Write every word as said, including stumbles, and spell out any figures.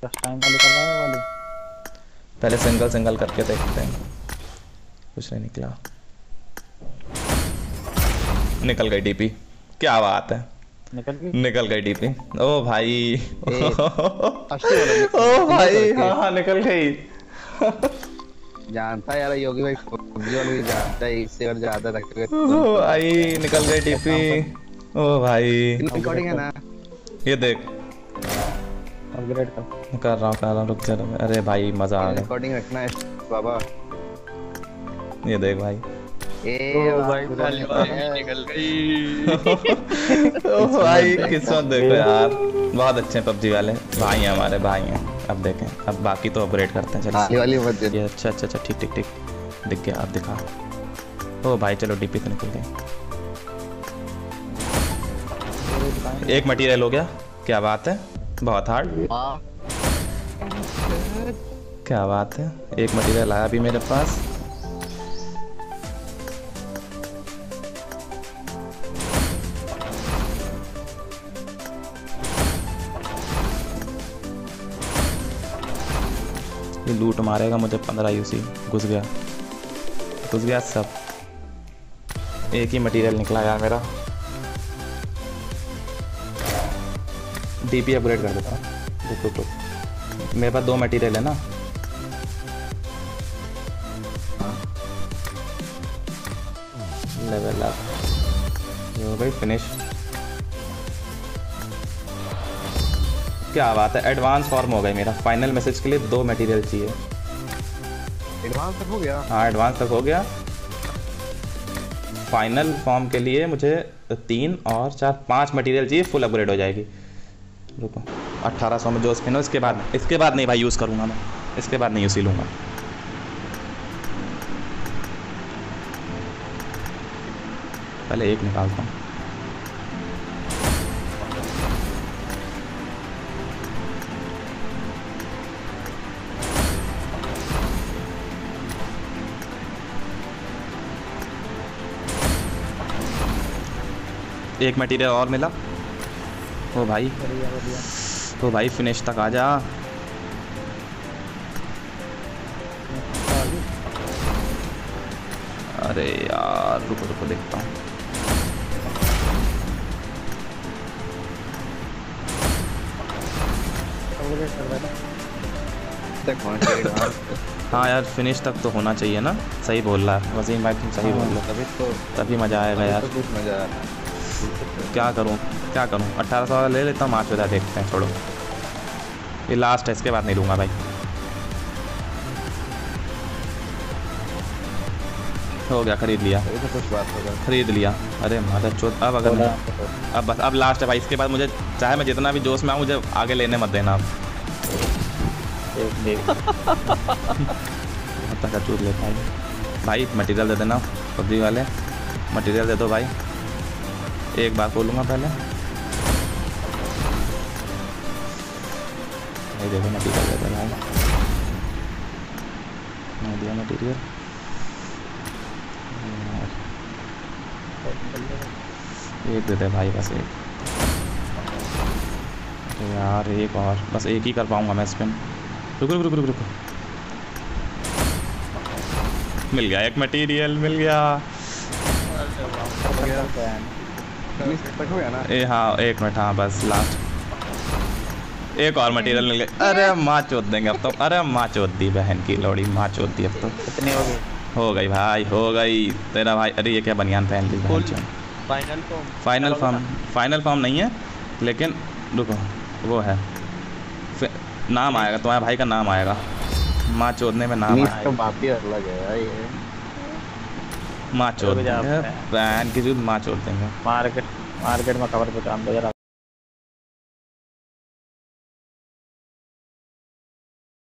Time वाली कर रहा है वाली। पहले सिंगल सिंगल करके देखते हैं। कुछ नहीं निकला। निकल गई डीपी। क्या बात है। निकल गई। निकल गई डीपी। ओ भाई ए, फर्स्ट वाला नि- ओ क्लियर भाई करके हाँ हाँ निकल गई। जानता है यार योगी भाई पबजी वाले भी जानता है इससे और ज्यादा रखेगा तुम ओ तो भाई निकल गई डीपी। ओ भाई रिकॉर्डिंग है ना। ये देख अपग्रेड कर। कर रहा हूँ कर रहा हूँ रुक जा रुक जा। अरे भाई मजा आ गया। रिकॉर्डिंग रखना है बाबा। ये देख भाई। ए ओ भाई भाई, वाली भाई, निकल गई। ओ भाई किस्मत देखो यार। बहुत अच्छे हैं पबजी वाले भाई हैं हमारे भाई हैं। अब देखें अब बाकी तो अपग्रेड करते हैं आगे चलिए। वाली मत दे। ये अच्छा अच्छा अच्छा ठीक ठीक ठीक दिख गया अब दिखा। ओ भाई चलो डीपी तो निकल गई। एक मटेरियल हो गया। क्या बात है। बहुत हार्ड। हाँ क्या बात है। एक मटेरियल आया अभी मेरे पास। ये लूट मारेगा मुझे। पंद्रह यूसी घुस गया घुस गया सब। एक ही मटेरियल निकला यार मेरा। डीपी अपग्रेड कर देता हूँ। देखो तो मेरे पास दो मटेरियल है ना। लेवल अप ये हो गई फिनिश। क्या बात है। एडवांस फॉर्म हो गई मेरा। फाइनल मैसेज के लिए दो मटेरियल चाहिए। एडवांस तक हो गया। हाँ एडवांस तक हो गया। फाइनल फॉर्म के लिए मुझे तीन और चार पांच मटेरियल चाहिए। फुल अपग्रेड हो जाएगी। रुको अट्ठारह सौ में जो स्पिन हो इसके बाद इसके बाद नहीं भाई यूज़ करूँगा मैं। इसके बाद नहीं यूसी लूँगा। पहले एक निकालता हूँ। एक मटेरियल और मिला। ओ भाई बढ़िया बढ़िया। तो भाई फिनिश तक आ जा। अरे यार रुको रुको देखता हूँ। अपग्रेड कर देना। तक होना चाहिए एडवांस। हाँ यार फिनिश तक तो होना चाहिए ना। सही बोल रहा है वसीम भाई तुम सही बोल रहे हो। तभी तो तभी मज़ा आएगा यार। तो कुछ मजा आ रहा है। क्या करूँ क्या करूँ। अट्ठारह सौ वाला ले लेता हूँ। पाँच बजा देखते हैं छोड़ो। ये लास्ट है इसके बाद नहीं लूँगा भाई। हो गया खरीद लिया ये तो कुछ बात होगा। खरीद लिया। अरे मादर चौथ अब अगर मैं अब बस अब लास्ट है भाई। इसके बाद मुझे चाहे मैं जितना भी जोश में आऊँ मुझे आगे लेने मत देना अब। एक देख। तक चूत लेता है भाई। मटेरियल दे देना पबजी वाले। मटेरियल दे दो भाई। एक बार खोलूँगा पहले। भाई देखो मटेरियल दे दो भाई। नहीं दिया मटेरियल। एक दे दे भाई बस एक। तो यार एक और बस एक ही कर पाऊँगा मैं स्पिन। रुको रुको रुको रुको। मिल गया एक मटेरियल मिल गया। तक हो गया ना। ए हाँ एक मिनट हाँ बस लास्ट। एक और मटेरियल मिल गया। अरे माँ चोद देंगे अब तो। अरे माँ चोद दी बहन की लोड़ी। माँ चोद दी अब तो। कितनी हो गई। हो गई भाई हो गई। तेरा भाई अरे ये क्या बनियान पहन ली बहन चोद। फाइनल तो फाइनल फॉर्म फाइनल फॉर्म नहीं है लेकिन रुको वो है। नाम आएगा तुम्हारे भाई का नाम आएगा। माँ चोदने में नाम इसका आएगा। बात ही अलग है यार ये। माँ चोद रुक जा, देंगे। बहन की चोद माँ चोद देंगे। मार्केट मार्केट में खबर पहुँचा दो जरा।